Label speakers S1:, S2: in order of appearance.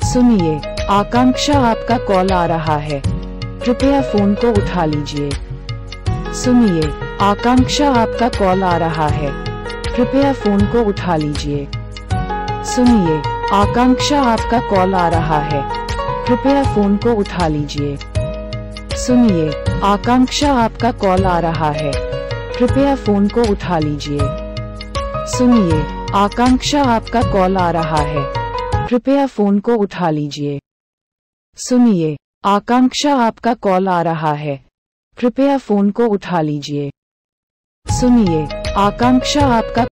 S1: सुनिए, आकांक्षा आपका कॉल आ रहा है, कृपया फोन को उठा लीजिए। सुनिए, आकांक्षा आपका कॉल आ रहा है, कृपया फोन को उठा लीजिए। सुनिए, आकांक्षा आपका कॉल आ रहा है, कृपया फोन को उठा लीजिए। सुनिए, आकांक्षा आपका कॉल आ रहा है, कृपया फोन को उठा लीजिए। सुनिए, आकांक्षा आपका कॉल आ रहा है, कृपया फोन को उठा लीजिए। सुनिए, आकांक्षा आपका कॉल आ रहा है, कृपया फोन को उठा लीजिए। सुनिए, आकांक्षा आपका